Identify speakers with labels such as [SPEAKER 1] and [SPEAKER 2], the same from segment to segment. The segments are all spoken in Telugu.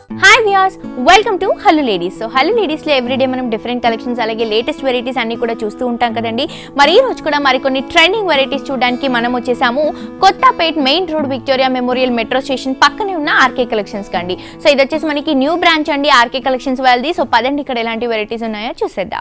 [SPEAKER 1] Hi viewers, welcome to Hello Ladies. So Hello Ladies లో ఎవ్రీడే మనం డిఫరెంట్ కలెక్షన్స్ అలాగే లేటెస్ట్ వెరైటీస్ అన్ని కూడా చూస్తూ ఉంటాం కదండి. మరి ఈ రోజు కూడా మరికొన్ని ట్రెండింగ్ వెరైటీస్ చూడడానికి మనం వచ్చేసాము Kothapet main road Victoria Memorial metro station పక్కనే ఉన్న ఆర్కే కలెక్షన్స్ కండి. సో ఇది వచ్చేసి మనకి న్యూ బ్రాంచ్ అండి ఆర్కే కలెక్షన్స్ వాళ్ళది. సో పదండి ఇక్కడ ఎలాంటి వెరైటీస్ ఉన్నాయో చూసేద్దాం.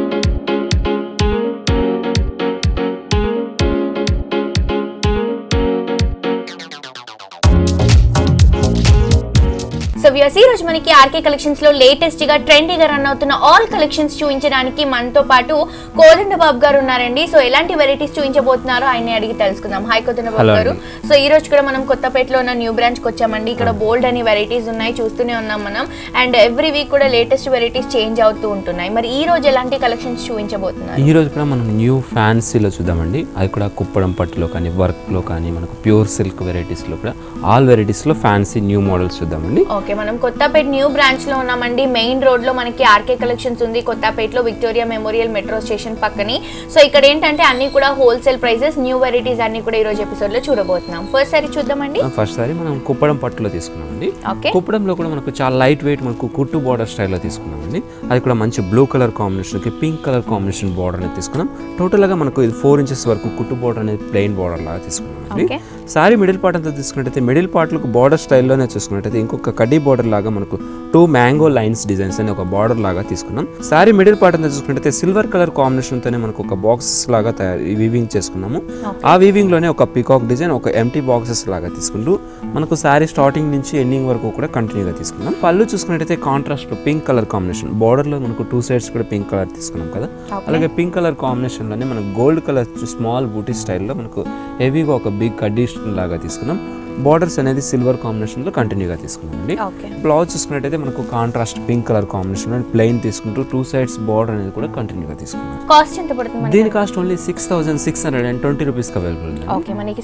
[SPEAKER 1] సో వ్యూయర్స్, ఈ రోజు మనకి ఆర్కే కలెక్షన్స్ లో లేటెస్ట్ గా ట్రెండీగా రన్ అవుతున్న ఆల్ కలెక్షన్స్ చూపించడానికి మనతో పాటు కోదండ బాబు గారు ఉన్నారండి. సో ఎలాంటి వెరైటీస్ చూపించబోతున్నారో ఆయన అడిగి తెలుసుకుందాం. హాయ్ కోదండ బాబు గారు. సో ఈ రోజు కూడా మనం కొత్తపేటలో ఉన్న న్యూ బ్రాంచ్ కి వచ్చామండి. ఇక్కడ బోల్డ్ అని వెరైటీస్ ఉన్నాయి, చూస్తూనే ఉన్నాం మనం. అండ్ ఎవ్రీ వీక్ కూడా లేటెస్ట్ వెరైటీస్ చేంజ్ అవుతూ ఉంటున్నాయి. మరి ఈ రోజు ఎలాంటి కలెక్షన్స్ చూపించబోతున్నారు?
[SPEAKER 2] ఈ రోజు కూడా మనం న్యూ ఫ్యాన్సీలో చూద్దామండి. అది కూడా కుప్పడం పట్టులో కానీ వర్క్ లో కానీ మనకు ప్యూర్ సిల్క్ వెరైటీస్ లో కూడా ఆల్ వెరైటీస్ లో ఫ్యాన్సీ న్యూ మోడల్స్ చూద్దామండి.
[SPEAKER 1] ఓకే, మనం కొత్తపేట న్యూ బ్రాంచ్ లో ఉన్నామండి. మెయిన్ రోడ్ లో మనకి ఆర్కే కలెక్షన్స్ ఉంది కొత్తపేటలో విక్టోరియా మెమోరియల్ మెట్రో స్టేషన్ పక్కనే. సో ఇక్కడ ఏంటంటే అన్ని కూడా హోల్సేల్ ప్రైసెస్, న్యూ వెరైటీస్ అన్ని కూడా ఈ రోజు ఎపిసోడ్ లో చూడబోతున్నాం. ఫస్ట్ సారి చూద్దామండి.
[SPEAKER 2] ఫస్ట్ సారి మనం కుప్పడం పట్టులో తీసుకున్నామండి. కుప్పడంలో కూడా మనకు చాలా లైట్ వెయిట్ మనకు కుట్టు బార్డర్ స్టైల్లో తీసుకున్నామండి. అది కూడా మంచి బ్లూ కలర్ కాంబినేషన్ కి పింక్ కలర్ కాంబినేషన్ బార్డర్ అనేది తీసుకున్నాం. టోటల్ గా మనకు 4 ఇంచెస్ వరకు కుట్టు బార్డర్ అనేది ప్లెయిన్ బార్డర్ లాగా తీసుకున్నామండి. సారీ మిడిల్ పార్ట్ అంతా తీసుకున్నట్టయితే మిడిల్ పార్ట్ లకు బార్డర్ స్టైల్లోనే చూసుకున్నట్టయితే ఇంకొక కడ్డీ బార్డర్ లాగా మనకు 2 మ్యాంగో లైన్స్ డిజైన్స్ అని ఒక బార్డర్ లాగా తీసుకున్నాం. సారీ మిడిల్ పార్ట్ అంతా చూసుకున్నట్టయితే సిల్వర్ కలర్ కాంబినేషన్ తోనే మనకు ఒక బాక్సెస్ లాగా వీవింగ్ చేసుకున్నాము. ఆ వీవింగ్ లోనే ఒక పీకాక్ డిజైన్, ఒక ఎంటీ బాక్సెస్ లాగా తీసుకుంటూ మనకు సారీ స్టార్టింగ్ నుంచి ఎండింగ్ వరకు కూడా కంటిన్యూగా తీసుకున్నాం. పళ్ళు చూసుకున్నట్టయితే contrast pink colour combination border లో మనకు 2 సైడ్స్ కూడా పింక్ కలర్ తీసుకున్నాం కదా. అలాగే పింక్ కలర్ కాంబినేషన్ లోనే మనకు గోల్డ్ కలర్ స్మాల్ బూటీ స్టైల్లో మనకు హెవీగా ఒక బిగ్ కడ్డీ లాగా తీసుకున్నాం. బార్డర్స్ అనేది సిల్వర్ కాంబినేషన్ లో కంటిన్యూగా తీసుకున్నామండి. బ్లౌజ్ చూసుకున్నట్టయితే మనకు కాంట్రాస్ట్ పింక్ కలర్ కాంబినేషన్ లో ప్లెయిన్ తీసుకుంటూ 2 సైడ్స్ బార్డర్ అనేది కూడా కంటిన్యూగా తీసుకున్నాం.
[SPEAKER 1] కాస్ట్ ఎంత పడుతుంది?
[SPEAKER 2] దీని కాస్ట్ ఓన్లీ 6620 రూపీస్ కి అవైలబుల్ ఉంది.
[SPEAKER 1] ఓకే, మనకి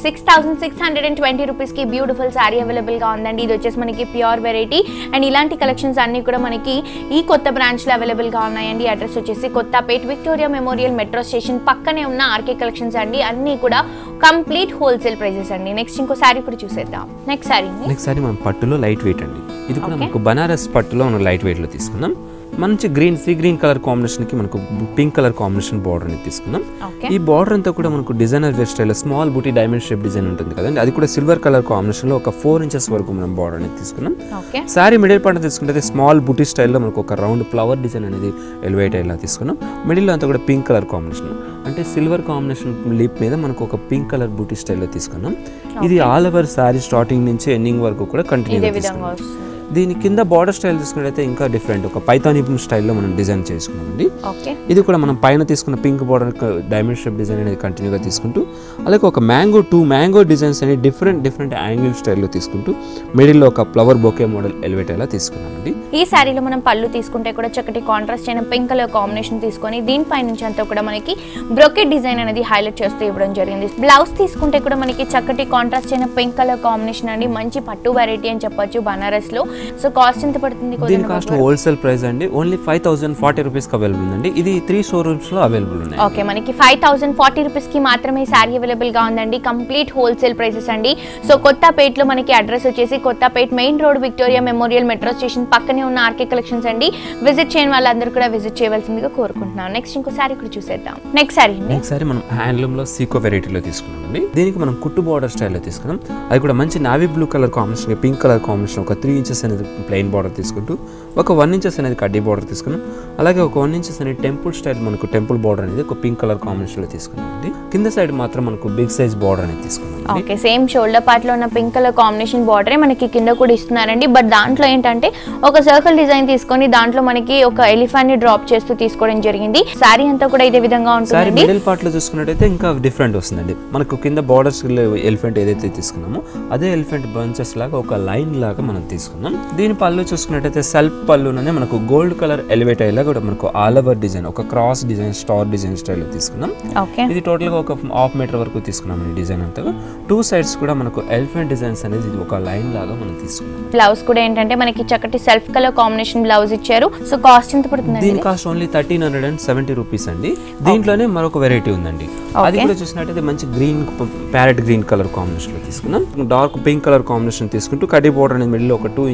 [SPEAKER 1] 6620 రూపీస్ కి బ్యూటిఫుల్ సారీ అవైలబుల్ గా ఉందండి. ఇది వచ్చేసి మనకి ప్యూర్ వెరైటీ అండ్ ఇలాంటి కలెక్షన్స్ అన్ని కూడా మనకి ఈ కొత్త బ్రాంచ్ లో అవైలబుల్ గా ఉన్నాయండి. అడ్రస్ వచ్చేసి Kothapet Victoria Memorial metro station పక్కనే ఉన్న ఆర్కే కలెక్షన్స్ అండి. అన్ని కూడా కంప్లీట్ హోల్సేల్ ప్రైసెస్ అండి. నెక్స్ట్ ఇంకో సారీ కూడా చూసేద్దాం. నెక్స్ట్ సారీ మనం పట్టులో లైట్ వెయిట్ అండి. ఇది కూడా మనకు బనారస్ పట్టులో మనం లైట్ వెయిట్ లో తీసుకున్నాం. మంచి సీ గ్రీన్ కలర్ కాంబినేషన్ కి మనకు పింక్ కలర్ కాంబినేషన్ బార్డర్ అనేది తీసుకున్నాం. ఈ బార్డర్ అంతా కూడా మనకు డిజైనర్ వేర్ స్టైల్ స్మాల్ బూటీ డైమండ్ షేప్ డిజైన్ ఉంటుంది కదండి. అది కూడా సిల్వర్ కలర్ కాంబినేషన్ లో ఒక 4 ఇంచెస్ వరకు మనం బార్డర్ అనేది తీసుకున్నాం. సారీ మిడిల్ పార్ట్ తీసుకుంటే స్మాల్ బూటీ స్టైల్లో మనకు ఒక రౌండ్ ఫ్లవర్ డిజైన్ అనేది ఎలివేట్ అయ్యేలా తీసుకున్నాం. మిడిల్ లో అంతా కూడా పింక్ కలర్ కాంబినేషన్ అంటే సిల్వర్ కాంబినేషన్ లీప్ మీద మనకు ఒక పింక్ కలర్ బూటీ స్టైల్లో తీసుకున్నాం. ఇది ఆల్ ఓవర్ సారీ స్టార్టింగ్ నుంచి ఎండింగ్ వరకు కూడా కంటిన్యూ తీసుకున్నాం. దీని కింద బార్డర్ స్టైల్ తీసుకున్నట్లయితే ఇంకా డిఫరెంట్ ఒక పైథానీ స్టైల్లో మనం డిజైన్ చేసుకున్నామండి. ఇది కూడా మనం పైన తీసుకున్న pink border diamond shape design అనేది కంటిన్యూగా తీసుకుంటూ అలాగే ఒక టూ మ్యాంగో డిజైన్స్ అనేది డిఫరెంట్ యాంగిల్ స్టైల్లో తీసుకుంటూ మిడిల్లో ఒక ఫ్లవర్ బొకే మోడల్ ఎలివేట్ అయ్యేలా తీసుకున్నామండి. ఈ సారీలో మనం పళ్ళు తీసుకుంటే కూడా చక్కటి కాంట్రాస్ట్ అయిన పింక్ కలర్ కాంబినేషన్ తీసుకొని దీనిపై నుంచి అంతా కూడా మనకి బ్రోకెట్ డిజైన్ అనేది హైలైట్ చేస్తూ ఇవ్వడం జరిగింది. బ్లౌజ్ తీసుకుంటే కూడా మనకి చక్కటి కాంట్రాస్ట్ అయిన పింక్ కలర్ కాంబినేషన్ అండి. మంచి పట్టు వెరైటీ అని చెప్పొచ్చు బనారస్ లో. సో కాస్ట్ ఎంత పడుతుంది?
[SPEAKER 2] దీని కాస్ట్ హోల్సేల్ ప్రైస్ అండి ఓన్లీ 5040 రూపీస్ కి అవైలబుల్ ఉందండి. ఇది 3 షోరూమ్స్ లో అవైలబుల్ ఉన్నాయి.
[SPEAKER 1] ఓకే, మనకి 5040 రూపీస్ కి మాత్రమే సారీ అవైలబుల్ గా ఉందండి. కంప్లీట్ హోల్సేల్ ప్రైసెస్ అండి. సో కొత్తపేట్ లో మనకి అడ్రస్ వచ్చేసి Kothapet main road Victoria Memorial metro station పక్కనే ఉన్న ఆర్కే కలెక్షన్స్ అండి. విజిట్ చేయని వాళ్ళందరూ కూడా విజిట్ చేయవలసిందిగా కోరుకుంటున్నాం. నెక్స్ట్ ఇంకో సారీ కూడా చూసేద్దాం. నెక్స్ట్ సారీ
[SPEAKER 2] మనం హ్యాండ్లూమ్ లో సీకో వెరైటీలో తీసుకున్నామండి. దీనికి మనం కుట్టు బార్డర్ స్టైల్లో తీసుకున్నాం. అది కూడా మంచి navy blue colour combination pink colour combination ఒక 3 ఇంచెస్ అనేది ప్లెయిన్ బార్డర్ తీసుకుంటూ ఒక 1 ఇంచెస్ అనేది కడ్డీ బార్డర్ తీసుకున్నాం. అలాగే ఒక 1 ఇంచెస్ అనేది టెంపుల్ స్టైల్ మనకు టెంపుల్ బార్డర్ అనేది ఒక పింక్ కలర్ కాంబినేషన్ లో తీసుకున్నాం. కింద సైడ్ మాత్రం మనకు బిగ్ సైజ్ బార్డర్ అనేది తీసుకున్నాం.
[SPEAKER 1] ఓకే, సేమ్ షోల్డర్ పార్ట్ లో ఉన్న పింక్ కలర్ కాంబినేషన్ బార్డరే మనకి కింద కూడా ఇస్తున్నారండి. బట్ దాంట్లో ఏంటంటే ఒక సర్కిల్ డిజైన్ తీసుకొని దాంట్లో మనకి ఒక ఎలిఫెంట్ ని డ్రాప్ చేస్తూ తీసుకోవడం జరిగింది. సారీ అంతా కూడా ఇదే విధంగా ఉంటుంది.
[SPEAKER 2] మిడిల్ పార్ట్ లో చూసుకున్నట్టయితే ఇంకా డిఫరెంట్ వస్తుందండి. మనకు కింద బార్డర్స్ ఎలిఫెంట్ ఏదైతే తీసుకున్నామో అదే ఎలిఫెంట్ బంచెస్ లాగా ఒక లైన్ లాగా మనం తీసుకున్నాం. దీని పళ్ళు చూసుకున్నట్టయితే సెల్ఫ్ పళ్ళునే మనకు గోల్డ్ కలర్ ఎలివేట్ అయ్యేలా కూడా మనకు ఆల్ ఓవర్ డిజైన్ ఒక cross design star design style తీసుకున్నాం. ఇది టోటల్ గా ఒక 1/2 మీటర్ వరకు తీసుకున్నాం ఈ డిజైన్ అంతా. 2 సైడ్స్ కూడా మనకు ఎలిఫెంట్ డిజైన్స్ అనేది ఒక లైన్ లాగా మనం తీసుకున్నాం.
[SPEAKER 1] బ్లౌజ్ కూడా ఏంటంటే మనకి చక్కటి సెల్ఫ్ కలర్ కాంబినేషన్ బ్లౌజ్ ఇచ్చారు. సో కాస్ట్ ఎంత పడుతుంది?
[SPEAKER 2] దీని కాస్ట్ ఓన్లీ 1370 రూపీస్ అండి. దీంట్లోనే మరొక వెరైటీ ఉందండి. అది కూడా చూసినట్టయితే మంచి green parrot green colour combination లో తీసుకున్నాం. డార్క్ పింక్ కలర్ కాంబినేషన్ తీసుకుంటూ కడ్డీ బోర్డర్ అనేది మిడిల్ ఒక 2 ఇంచెస్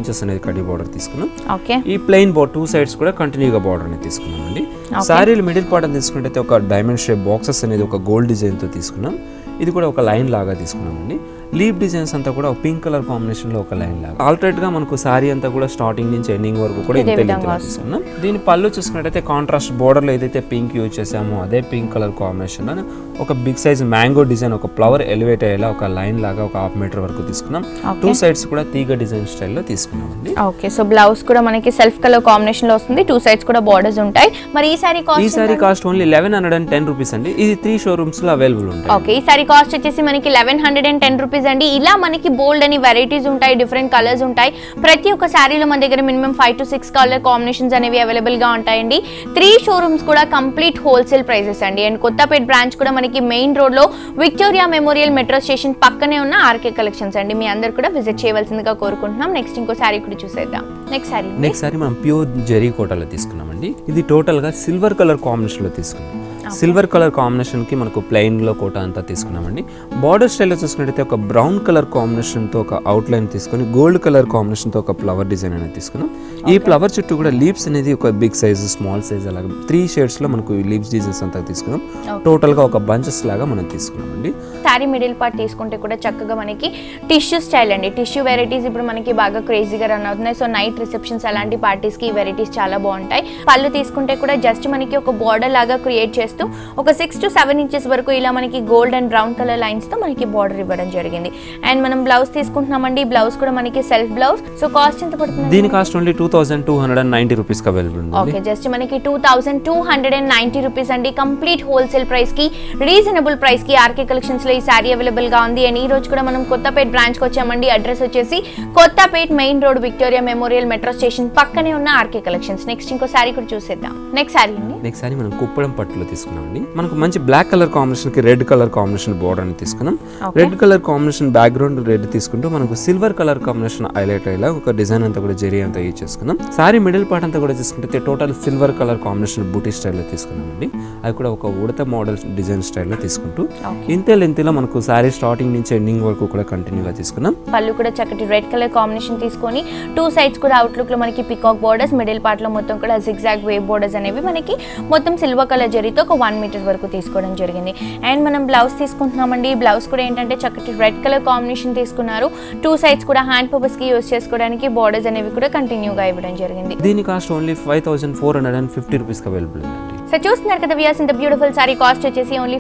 [SPEAKER 2] ఇంచెస్ అనేది కడి బార్డర్ తీసుకున్నాం.
[SPEAKER 1] ఓకే,
[SPEAKER 2] ఈ ప్లెయిన్ బార్డర్ 2 సైడ్స్ కూడా కంటిన్యూగా బార్డర్ అనేది తీసుకున్నామండి. శారీలు మిడిల్ పార్ట్ అని తీసుకుంటే ఒక డైమండ్ షేప్ బాక్సెస్ అనేది ఒక గోల్డ్ డిజైన్తో తీసుకున్నాం. ఇది కూడా ఒక లైన్ లాగా తీసుకున్నామండి. లీప్ డిజైన్స్ అంతా కూడా పింక్ కలర్ కాంబినేషన్ లో ఒక లైన్ లాగా ఆల్టరేట్ గా మనకు సారీ అంతా కూడా స్టార్టింగ్ నుంచి ఎండింగ్ వరకు కూడా ఇంత తీసుకున్నాం. దీని పళ్ళు చూసుకున్నట్టయితే కాంట్రాస్ట్ బోర్డర్ లో ఏదైతే పింక్ యూజ్ చేసామో అదే పింక్ కలర్ కాంబినేషన్ లో ఒక బిగ్ సైజ్ మ్యాంగో డిజైన్, ఒక ఫ్లవర్ ఎలివేట్ అయ్యేలా ఒక లైన్ లాగా ఒక 1/2 మీటర్ వరకు తీసుకున్నాం. 2 సైడ్స్ కూడా తీగ డిజైన్ స్టైల్లో తీసుకున్నాం అండి.
[SPEAKER 1] ఓకే, సో బ్లౌజ్ కూడా మనకి సెల్ఫ్ కలర్ కాంబినేషన్ లో వస్తుంది. 2 సైడ్స్ కూడా బోర్డర్స్ ఉంటాయి. మరి ఈ సారీ కాస్ట్
[SPEAKER 2] ఓన్లీ 1110 రూపీస్ అండి. ఇది 3 షోరూమ్స్ లో అవైలబుల్ ఉంటాయి.
[SPEAKER 1] ఓకే, ఈ సారీ కాస్ట్ వచ్చేసి మనకి 1110 రూపీస్ అండి. ఇలా మనకి బోల్డ్ అని వెరైటీస్ ఉంటాయి, డిఫరెంట్ కలర్స్ ఉంటాయి. ప్రతి ఒక్క సారీలో మన దగ్గర మినిమం 5 to 6 కలర్ కాంబినేషన్స్ అనేవి అవైలబుల్ గా ఉంటాయండి. 3 షోరూమ్స్ కూడా కంప్లీట్ హోల్సేల్ ప్రైసెస్ అండి. అండ్ కొత్తపేట బ్రాంచ్ కూడా మనకి మెయిన్ రోడ్ లో విక్టోరియా మెమోరియల్ మెట్రో స్టేషన్ పక్కనే ఉన్న ఆర్కే కలెక్షన్స్ అండి. మీ అందరు కూడా విజిట్ చేయవలసిందిగా కోరుకుంటున్నాం. నెక్స్ట్ ఇంకో సారీ కూడా చూసేద్దాం. నెక్స్ట్ సారీ
[SPEAKER 2] మనం ప్యూర్ జెరీ కోటాలో తీసుకున్నామండి. ఇది టోటల్ గా సిల్వర్ కలర్ కాంబినేషన్ లో తీసుకున్నాం. సిల్వర్ కలర్ కాంబినేషన్ కి మనకు ప్లెయిన్ లో కోట అంతా తీసుకున్నామండి. బార్డర్ స్టైల్లో చూసుకున్నట్టయితే ఒక బ్రౌన్ కలర్ కాంబినేషన్ తో ఒక అవుట్ లైన్ తీసుకొని గోల్డ్ కలర్ కాంబినేషన్ తో ఒక ఫ్లవర్ డిజైన్ అనేది తీసుకున్నాం. ఈ ఫ్లవర్ చుట్టూ కూడా లీవ్స్ అనేది ఒక బిగ్ సైజ్, స్మాల్ సైజ్ అలాగా 3 షేడ్స్ లో మనకు లీవ్స్ డిజైన్స్ అంతా తీసుకున్నాం. టోటల్ గా ఒక బంచెస్ లాగా మనం తీసుకున్నామండి.
[SPEAKER 1] సారీ మిడిల్ పార్ట్ తీసుకుంటే కూడా చక్కగా మనకి టిష్యూ స్టైల్ అండి. టిష్యూ వెరైటీస్ ఇప్పుడు మనకి బాగా క్రేజీగా రన్ అవుతున్నాయి. సో నైట్ రిసెప్షన్స్ అలాంటి పార్టీస్ కి ఈ వెరైటీస్ చాలా బాగుంటాయి. పళ్ళు తీసుకుంటే కూడా జస్ట్ మనకి ఒక బార్డర్ లాగా క్రియేట్ చేస్తూ ఒక 6 to 7 ఇంచెస్ వరకు ఇలా మనకి gold and brown colour lines తో మనకి బార్డర్ ఇవ్వడం జరిగింది. అండ్ మనం బ్లౌజ్ తీసుకుంటున్నామండి. బ్లౌజ్ కూడా మనకి సెల్ఫ్ బ్లౌజ్. సో కాస్ట్ ఎంత పడుతుంది?
[SPEAKER 2] దీని కాస్ట్ ఓన్లీ 2290 రూపీస్ కి అవైలబుల్ ఉంది.
[SPEAKER 1] ఓకే, జస్ట్ మనకి 2290 రూపీస్ అండి. కంప్లీట్ హోల్సేల్ ప్రైస్ కి, రీజనబుల్ ప్రైస్ కి ఆర్కే కలెక్షన్స్ లో ఈ సారీ అవైలబుల్ గా ఉంది. అండ్ ఈ రోజు కూడా మనం కొత్తపేట బ్రాంచ్ కి వచ్చామండి. అడ్రస్ వచ్చేసి Kothapet main road Victoria Memorial metro station పక్కనే ఉన్న ఆర్కే కలెక్షన్స్. నెక్స్ట్ ఇంకో సారీ కూడా చూసేద్దాం. నెక్స్ట్ సారీ
[SPEAKER 2] మనం కుప్పడం పట్టులో తీసుకున్నామండి. మనకు మంచి బ్లాక్ కలర్ కాంబినేషన్ కి రెడ్ కలర్ కాంబినేషన్ బోర్డర్ అని తీసుకున్నాం. Red colour combination background red తీసుకుంటూ మనకు సిల్వర్ కలర్ కాంబినేషన్ హైలైట్ అయ్యేలా ఒక డిజైన్ అంతా కూడా జెరీ అంతా యూజ్ చేసుకున్నాం. సారీ మిడిల్ పార్ట్ అంతా కూడా తీసుకుంటే total silver colour combination buti స్టైల్లో తీసుకున్నామండి. అది కూడా ఒక ఉడత మోడల్ డిజైన్ స్టైల్లో తీసుకుంటూ ఇంత లెంత్లో మనకు సారీ స్టార్టింగ్ నుంచి ఎండింగ్ వరకు కూడా కంటిన్యూగా తీసుకున్నాం.
[SPEAKER 1] పళ్ళు కూడా చక్కటి రెడ్ కలర్ కాంబినేషన్ తీసుకొని 2 సైడ్స్ కూడా అవుట్లుక్ లో మనకి పికాక్ బోర్డర్స్, మిడిల్ పార్ట్ లో మొత్తం కూడా జిగ్జాగ్ వేవ్ బోర్డర్స్ అనేవి మనకి మొత్తం సిల్వర్ కలర్ జరీతో ఒక 1 మీటర్ వరకు తీసుకోవడం జరిగింది. అండ్ మనం బ్లౌజ్ తీసుకుంటున్నామండి. బ్లౌజ్ కూడా ఏంటంటే చక్కటి రెడ్ కలర్ కాంబినేషన్ తీసుకున్నారు. 2 సైడ్స్ కూడా హ్యాండ్ పర్పస్ కి యూజ్ చేసుకోవడానికి బోర్డర్స్ అనేవి కూడా కంటిన్యూగా ఇవ్వడం జరిగింది.
[SPEAKER 2] దీని కాస్ట్ ఓన్లీ 5450 రూపీస్ అవైలబుల్ ఉంది.
[SPEAKER 1] సో చూస్తున్నారు కదా వ్యూయర్స్, ఇంత బ్యూటిఫుల్ సారీ కాస్ట్ వచ్చేసి ఓన్లీ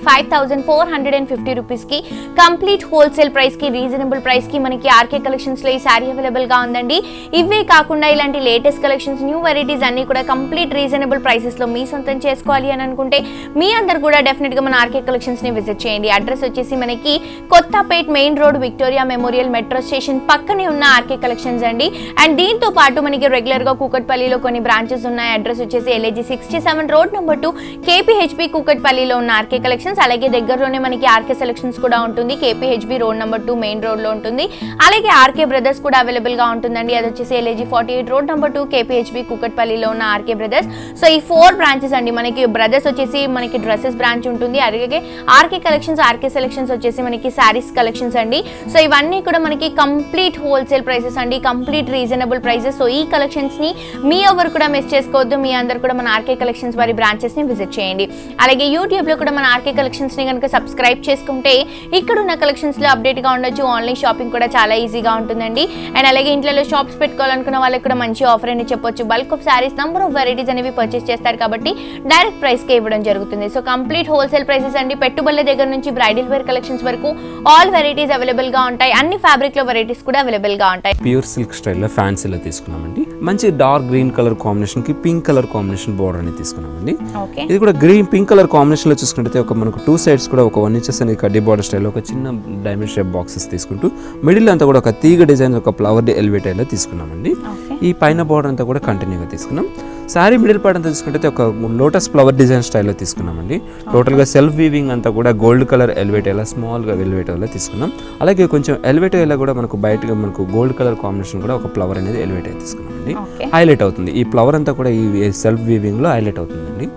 [SPEAKER 1] 5450 రూపీస్ కి కంప్లీట్ హోల్సేల్ ప్రైస్ కి, రీజనబుల్ ప్రైస్ కి మనకి ఆర్కే కలెక్షన్స్ లో ఈ సారీ అవైలబుల్ గా ఉందండి. ఇవే కాకుండా ఇలాంటి లేటెస్ట్ కలెక్షన్స్, న్యూ వెరైటీస్ అన్ని కూడా కంప్లీట్ రీజనబుల్ ప్రైసెస్ లో మీ సొంతం చేసుకోవాలి అని అనుకుంటే మీ అందరు కూడా డెఫినెట్ గా మన ఆర్కే కలెక్షన్స్ ని విజిట్ చేయండి. అడ్రస్ వచ్చేసి మనకి Kothapet main road Victoria Memorial metro station పక్కనే ఉన్న ఆర్కే కలెక్షన్స్ అండి. అండ్ దీంతో పాటు మనకి రెగ్యులర్ గా కూకట్పల్లిలో కొన్ని బ్రాంచెస్ ఉన్నాయి. అడ్రస్ వచ్చేసి LAG 67 రోడ్ నెంబర్ 2 KPHB కూకట్పల్లిలో ఉన్న ఆర్కే కలెక్షన్స్. అలాగే దగ్గరలోనే మనకి ఆర్కే సెలెక్షన్స్ కూడా ఉంటుంది. KPHB road number 2 main road లో ఉంటుంది. అలాగే ఆర్కే బ్రదర్స్ కూడా అవైలబుల్ గా ఉంటుందండి. అది వచ్చేసి LAG 48 రోడ్ నెంబర్ 2 KPHB కూకట్పల్లిలో ఉన్న ఆర్కే బ్రదర్స్. సో ఈ 4 బ్రాంచెస్ అండి. మనకి బ్రదర్స్ వచ్చేసి మనకి డ్రెస్సెస్ బ్రాంచ్ ఉంటుంది. అలాగే ఆర్కే కలెక్షన్స్, ఆర్కే సెలెక్షన్స్ వచ్చేసి మనకి సారీస్ కలెక్షన్స్ అండి. సో ఇవన్నీ కూడా మనకి కంప్లీట్ హోల్సేల్ ప్రైసెస్ అండి, కంప్లీట్ రీజనబుల్ ప్రైసెస్. సో ఈ కలెక్షన్స్ ని మీ ఎవరు కూడా మిస్ చేసుకోవద్దు. మీ అందరు కూడా మన ఆర్కే కలెక్షన్స్ వారి బ్రాంచెస్ ని విజిట్ చేయండి. అలాగే యూట్యూబ్ లో కూడా మన ఆర్కే కలెక్షన్స్ ని కనుక సబ్స్క్రైబ్ చేసుకుంటే ఇక్కడ ఉన్న కలెక్షన్స్ లో అప్డేట్ గా ఉండొచ్చు. ఆన్లైన్ షాపింగ్ కూడా చాలా ఈజీగా ఉంటుందండి. అండ్ అలాగే ఇంట్లో షాప్స్ పెట్టుకోవాలనుకున్న వాళ్ళకి కూడా మంచి ఆఫర్ అని చెప్పొచ్చు. Bulk of saris, number of varieties అనేవి పర్చేస్ చేస్తారు కాబట్టి డైరెక్ట్ ప్రైస్ కే ఇవ్వడం జరుగుతుంది. సో కంప్లీట్ హోల్సేల్ ప్రైసెస్ అండి. పెట్టుబడుల దగ్గర నుంచి బ్రైడల్ వేర్ కలెక్షన్స్ వరకు ఆల్ వెరైటీస్ అవైలబుల్ గా ఉంటాయి. అన్ని ఫ్యాబ్రిక్ లో వెరైటీస్ కూడా అవైలబుల్ గా ఉంటాయి.
[SPEAKER 2] ప్యూర్ సిల్క్ స్టైల్లో ఫ్యాన్సీలో తీసుకున్నామండి. మంచి డార్క్ గ్రీన్ కలర్ కాంబినేషన్ కి పింక్ కలర్ కాంబినేషన్ బోర్డర్ అని తీసుకున్నామండి. ఇది కూడా గ్రీన్ పింక్ కలర్ కాంబినేషన్ లో చూసుకుంటే ఒక మనకు 2 సైడ్స్ కూడా ఒక 1 ఇంచెస్ అనేది కడ్డీ బార్డర్ స్టైల్ ఒక చిన్న డైమండ్ షేప్ బాక్సెస్ తీసుకుంటూ మిడిల్ అంతా కూడా ఒక తీగ డిజైన్, ఒక ఫ్లవర్ ఎలివేట్ అయ్యేలా తీసుకున్నామండి. ఈ పైన బార్డర్ అంతా కూడా కంటిన్యూగా తీసుకున్నాం. సారీ మిడిల్ పార్ట్ అంతా తీసుకుంటే ఒక లోటస్ ఫ్లవర్ డిజైన్ స్టైల్లో తీసుకున్నామండి. టోటల్గా సెల్ఫ్ వీవింగ్ అంతా కూడా గోల్డ్ కలర్ ఎలివేట్ అయ్యేలా, స్మాల్గా ఎలివేట్ అయ్యేలా తీసుకున్నాం. అలాగే కొంచెం ఎలివేట్ అయ్యేలా కూడా మనకు బయటగా మనకు గోల్డ్ కలర్ కాంబినేషన్ కూడా ఒక ఫ్లవర్ అనేది ఎలివేట్ అయ్యి తీసుకున్నామండి. హైలైట్ అవుతుంది ఈ ఫ్లవర్ అంతా కూడా ఈ సెల్ఫ్ వీవింగ్ లో హైలైట్ అవుతుందండి.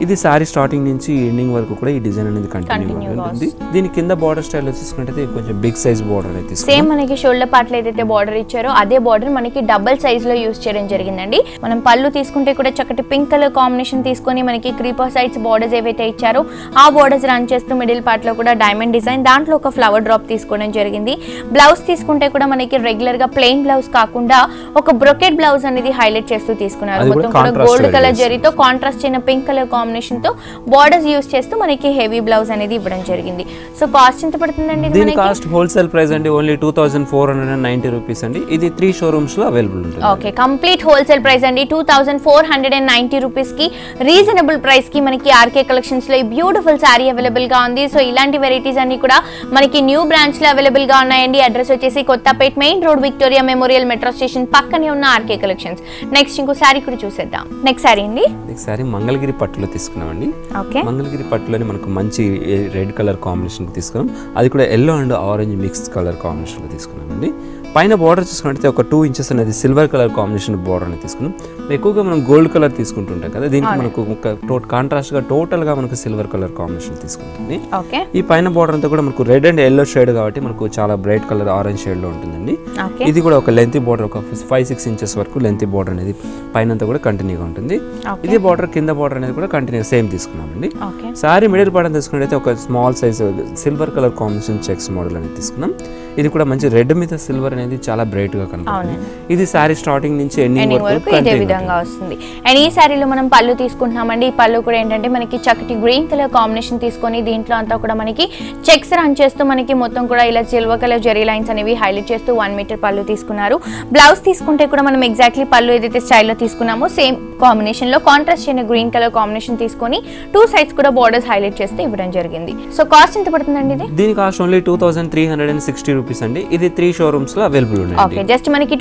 [SPEAKER 2] ఇది సారీ స్టార్టింగ్ నుంచి ఎండింగ్ వరకు కూడా ఈ డిజైన్ అనేది కంటిన్యూ ఉంటుంది. దీని కింద బార్డర్ స్టైల్ చూసుకుంటే కొంచెం బిగ్ సైజ్ బార్డర్ అయితే
[SPEAKER 1] సేమ్ మనకి షోల్డర్ పార్ట్ లో ఏదైతే బార్డర్ ఇచ్చారో అదే బార్డర్ మనకి డబుల్ సైజ్ లో యూస్ చేయడం జరిగిందండి. మనం పళ్ళు తీసుకుంటే కూడా చక్కటి పింక్ కలర్ కాంబినేషన్ తీసుకొని మనకి క్రీపర్ సైడ్స్ బార్డర్స్ ఏవైతే ఇచ్చారో ఆ బార్డర్స్ రన్ చేస్తూ మిడిల్ పార్ట్ లో కూడా డైమండ్ డిజైన్, దాంట్లో ఒక ఫ్లవర్ డ్రాప్ తీసుకోవడం జరిగింది. బ్లౌజ్ తీసుకుంటే కూడా మనకి రెగ్యులర్ గా ప్లెయిన్ బ్లౌజ్ కాకుండా ఒక బ్రొకెట్ బ్లౌజ్ అనేది హైలైట్ చేస్తూ తీసుకున్నారు. మొత్తం కూడా గోల్డ్ కలర్ జరీతో కాంట్రాస్ట్ అయిన పింక్ కలర్ కాంబినేషన్ తో బార్డర్స్ యూస్ చేస్తూ మనకి హెవీ బ్లౌజ్ అనేది ఇవ్వడం జరిగింది. సో కాస్ట్ ఎంత పడుతుందండి?
[SPEAKER 2] దీని కాస్ట్ హోల్సేల్ ప్రైస్ అండి ఓన్లీ 2490 రూపీస్ అండి. ఇది 3 షోరూమ్స్ లో అవైలబుల్ ఉంటుంది.
[SPEAKER 1] ఓకే, కంప్లీట్ హోల్సేల్ ప్రైస్ అండి 2490 రూపీస్ కి రీజనబుల్ ప్రైస్ కి మనకి ఆర్కే కలెక్షన్స్ లో ఈ బ్యూటిఫుల్ సారీ అవైలబుల్ గా ఉంది. సో ఇలాంటి వెరైటీస్ అన్ని కూడా మనకి న్యూ బ్రాంచ్ లో అవైలబుల్ గా ఉన్నాయండి. అడ్రస్ వచ్చేసి Kothapet main road, Victoria Memorial metro station పక్కనే ఉన్న ఆర్కే కలెక్షన్స్. నెక్స్ట్ ఇంకో సారీ కూడా చూసేద్దాం. నెక్స్ట్ సారీ అండి,
[SPEAKER 2] నెక్స్ట్ సారీ మంగళగిరి పట్టులో తీసుకున్నామండి.
[SPEAKER 1] ఓకే,
[SPEAKER 2] మంగళగిరి పట్టులోనే మనకు మంచి రెడ్ కలర్ కాంబినేషన్ తీసుకున్నాం. అది కూడా yellow and orange mix colour combination లో తీసుకున్నామండి. పైన బార్డర్ చూసుకుంటే ఒక 2 ఇంచెస్ అనేది సిల్వర్ కలర్ కాంబినేషన్ బార్డర్ అని తీసుకున్నాం. ఎక్కువగా మనం గోల్డ్ కలర్ తీసుకుంటుంటాం కదా, దీనికి మనకు కాంట్రాస్ట్ గా టోటల్ గా మనకు సిల్వర్ కలర్ కాంబినేషన్ తీసుకుంటుంది. ఈ పైన బార్డర్ అంతా కూడా మనకు రెడ్ అండ్ ఎల్లో షేడ్ కాబట్టి మనకు చాలా బ్రైట్ కలర్ ఆరెంజ్ షేడ్ లో ఉంటుందండి. ఇది కూడా ఒక లెంతీ బార్డర్, ఒక 5-6 ఇంచెస్ వరకు లెంతీ బార్డర్ అనేది పైన అంతా కూడా కంటిన్యూగా ఉంటుంది. ఇది బార్డర్ కింద బార్డర్ అనేది కూడా కంటిన్యూ సేమ్ తీసుకున్నామండి. సారీ మిడిల్ పార్ట్ తీసుకున్నట్లయితే ఒక small size silver colour combination checks model అనేది తీసుకున్నాం. ఇది కూడా మంచి రెడ్ మీద సిల్వర్ అనేది చాలా బ్రైట్ గా కనిపిస్తుంది. ఇది సారీ స్టార్టింగ్ నుంచి ఎండింగ్ వరకు ఇదే విధంగా
[SPEAKER 1] వస్తుంది. అండ్ ఈ సారీలో మనం పళ్ళు తీసుకుంటున్నామండి. ఈ పళ్ళు కూడా ఏంటంటే మనకి చక్కటి గ్రీన్ కలర్ కాంబినేషన్ తీసుకొని దీంట్లో అంతా కూడా మనకి చెక్స్ రన్ చేస్తూ మనకి మొత్తం కూడా ఇలా సిల్వర్ కలర్ జెరీ లైన్స్ అనేవి హైలైట్ చేస్తూ 1 మీటర్ పళ్ళు తీసుకున్నారు. బ్లౌజ్ తీసుకుంటే కూడా మనం ఎగ్జాక్ట్లీ పళ్ళు ఏదైతే స్టైల్లో తీసుకున్నామో సేమ్ కాంబినేషన్ లో కాంట్రాస్ట్ అయిన గ్రీన్ కలర్ కాంబినేషన్ తీసుకొని 2 సైడ్స్ కూడా బోర్డర్స్ హైలైట్ చేస్తూ ఇవ్వడం జరిగింది. సో కాస్ట్ ఎంత పడుతుందండి ఇది?
[SPEAKER 2] దీని కాస్ట్ ఓన్లీ 2360 రూపీస్ అండి. ఇది 3 షోరూమ్స్ లో అవైలబుల్ ఉంది.
[SPEAKER 1] ఓకే, జస్ట్ మనకి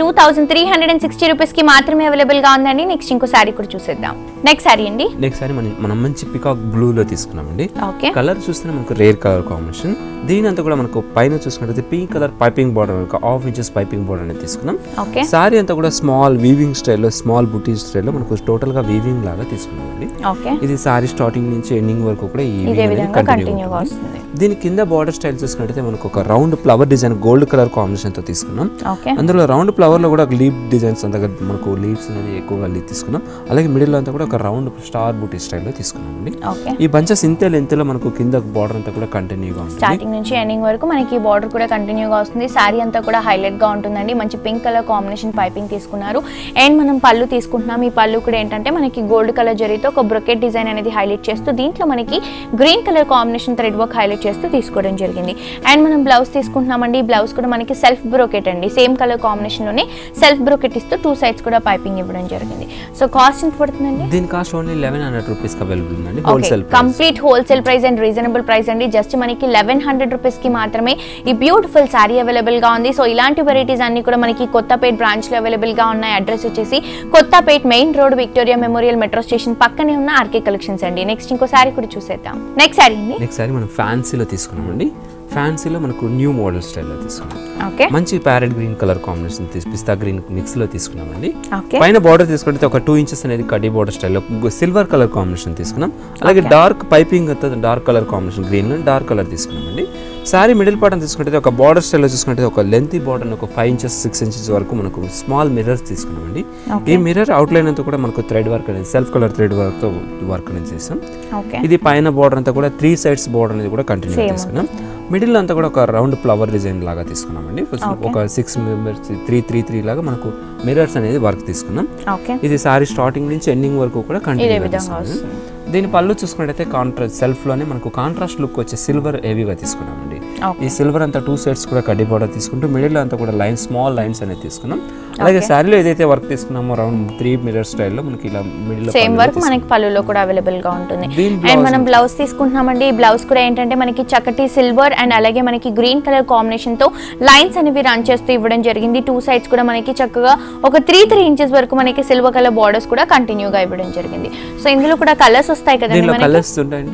[SPEAKER 1] 2360 రూపీస్ కి మాత్రమే అవైలబుల్ గా ఉందండి. నెక్స్ట్ ఇంకో సారీ కూడా చూసేద్దాం. నెక్స్ట్ సారీ అండి,
[SPEAKER 2] నెక్స్ట్ సారీ మనం మంచి పికాక్ బ్లూ లో తీసుకున్నామండి.
[SPEAKER 1] ఓకే,
[SPEAKER 2] కలర్ చూస్తే మనకు రేర్ కలర్ కాంబినేషన్. దీని అంతా కూడా మనకు పైన చూసుకుంటే పింక్ కలర్ పైపింగ్ బార్డర్, ఒక 1/2 ఇంచెస్ పైపింగ్ బార్డర్ అనేది తీసుకున్నాం.
[SPEAKER 1] ఓకే,
[SPEAKER 2] సారీ అంతా కూడా స్మాల్ వీవింగ్ స్టైల్లో, స్మాల్ బుటీ స్టైల్లో మనకు టోటల్ గా వీవింగ్ లాగా తీసుకున్నామండి.
[SPEAKER 1] ఓకే,
[SPEAKER 2] ఇది సారీ స్టార్టింగ్ నుంచి ఎండింగ్ వరకు కూడా ఈ
[SPEAKER 1] కంటిన్యూ వస్తుంది.
[SPEAKER 2] దీని కింద బార్డర్ స్టైల్ చూసుకుంటే మనకు ఒక round flower design gold colour combination తో తీసుకున్నాం. అందులో రౌండ్ ఫ్లవర్ లో కూడా లీఫ్ డిజైన్స్ అంతా మనకు లీవ్స్ అనేది ఎక్కువగా తీసుకున్నాం. అలాగే మిడిల్ అంతా కూడా ఒక రౌండ్ స్టార్ బూటీ స్టైల్ లో తీసుకున్నాం అండి. ఈ బంచెస్ ఇంత లెంత్ లో మనకు కింద బార్డర్ అంతా కూడా కంటిన్యూగా ఉంటుంది.
[SPEAKER 1] స్టార్టింగ్ నుంచి ఎండింగ్ వరకు మనకి బార్డర్ కూడా కంటిన్యూగా వస్తుంది. సారీ అంతా కూడా హైలైట్ గా ఉంటుందండి. మంచి పింక్ కలర్ కాంబినేషన్ పైపింగ్ తీసుకున్నారు. అండ్ మనం పళ్ళు తీసుకుంటున్నాం. ఈ పళ్ళు కూడా ఏంటంటే మనకి గోల్డ్ కలర్ జరీతో ఒక బ్రొకెట్ డిజైన్ అనేది హైలైట్ చేస్తూ దీంట్లో మనకి green colour combination thread work highlight చేస్తూ తీసుకోవడం జరిగింది. అండ్ మనం బ్లౌజ్ తీసుకుంటున్నామండి. ఈ బ్లౌజ్ కూడా మనకి సెల్ఫ్ బ్రోకెట్ అండి. సేమ్ కలర్ కాంబినేషన్ లోనే సెల్ఫ్ బ్రోకెట్ ఇస్తూ 2 సైడ్స్ కూడా పైపింగ్ ఇవ్వడం జరిగింది. సో కాస్ట్ ఎంత పడుతుందండి?
[SPEAKER 2] దీని కాస్ట్ ఓన్లీ 1100 రూపీస్ కి అవైలబుల్ ఉందండి. Wholesale price,
[SPEAKER 1] complete wholesale price and reasonable price అండి. జస్ట్ మనకి 1100 రూపీస్ కి మాత్రమే ఈ బ్యూటిఫుల్ సారీ అవైలబుల్ గా ఉంది. సో ఇలాంటి వెరైటీస్ అన్ని కూడా మనకి కొత్తపేట్ బ్రాంచ్ లో అవైలబుల్ గా ఉన్నాయి. అడ్రస్ వచ్చేసి Kothapet main road, Victoria Memorial metro station పక్కనే ఉన్న ఆర్కే కలెక్షన్స్ అండి. నెక్స్ట్ ఇంకో సారీ కూడా చూసేద్దాం. నెక్స్ట్ సారీ అండి,
[SPEAKER 2] నెక్స్ట్ సారీ మనం ఫ్యాన్సీలో తీసుకున్నామండి. ఫ్యాన్సీలో మనకు న్యూ మోడల్ స్టైల్లో తీసుకున్నాం.
[SPEAKER 1] ఓకే,
[SPEAKER 2] మంచి parrot green colour combination pista green mix లో తీసుకున్నామండి.
[SPEAKER 1] ఓకే,
[SPEAKER 2] పైన బార్డర్ తీసుకుంటే ఒక 2 ఇంచెస్ అనేది కడ్డీ బార్డర్ స్టైల్లో సిల్వర్ కలర్ కాంబినేషన్ తీసుకున్నాం. అలాగే dark piping dark colour combination green లో డార్క్ కలర్ తీసుకున్నామండి. సారీ మిడిల్ పార్ట్ తీసుకుంటే ఒక బార్డర్ స్టైల్లో చూసుకుంటే ఒక లెంతీ బార్డర్ ఒక 5 ఇంచెస్ 6 ఇంచెస్ వరకు మనకు స్మాల్ మిర్రర్స్ తీసుకున్నామండి. ఈ మిర్రర్ అవుట్ లైన్ అంతా కూడా మనకు థ్రెడ్ వర్క్ అనేది సెల్ఫ్ కలర్ థ్రెడ్ వర్క్ తో వర్క్ అనేది చేసాం. ఇది పైన బార్డర్ అంతా కూడా 3 సైడ్స్ బార్డర్ అనేది కూడా కంటిన్యూ తీసుకున్నాం. మిడిల్ అంతా కూడా ఒక రౌండ్ ఫ్లవర్ డిజైన్ లాగా తీసుకున్నామండి. ఒక 6 మెంబర్స్ 3 లాగా మనకు మిర్రర్స్ అనేది వర్క్ తీసుకున్నాం. ఇది సారీ స్టార్టింగ్ నుంచి ఎండింగ్ వరకు కూడా కంటిన్యూ తీసుకున్నాం. దీని పళ్ళు చూసుకున్నట్టయితే కాంట్రాస్ట్ సెల్ఫ్ లోనే మనకు కాంట్రాస్ట్ లుక్ వచ్చే సిల్వర్ హెవీగా తీసుకున్నామండి. ఈ సిల్వర్ అంతా 2 సైడ్స్ కూడా కడ్డీ బార్డర్ తీసుకుంటూ మిడిల్ అంతా కూడా లైన్స్ స్మాల్ లైన్స్ అనేది తీసుకున్నాం. అలాగే సారీలో ఏదైతే వర్క్ తీసుకున్నామో రౌండ్ 3 మిర్రర్ స్టైల్లో మనకి ఇలా మిడిల్
[SPEAKER 1] సేమ్ వర్క్ మనకి పళ్ళులో కూడా అవైలబుల్ గా ఉంటుంది. అండ్ మనం బ్లౌజ్ తీసుకుంటున్నామండి. ఈ బ్లౌజ్ కూడా ఏంటంటే మనకి చక్కటి సిల్వర్ అండ్ అలాగే మనకి గ్రీన్ కలర్ కాంబినేషన్ తో లైన్స్ అనేవి రన్ చేస్తూ ఇవ్వడం జరిగింది. 2 సైడ్స్ కూడా మనకి చక్కగా ఒక 3 ఇంచెస్ వరకు మనకి సిల్వర్ కలర్ బార్డర్స్ కూడా కంటిన్యూగా ఇవ్వడం జరిగింది. సో ఇందులో కూడా కలర్స్ వస్తాయి కదండి మనకి.
[SPEAKER 2] కలర్స్ ఉంటాయండి.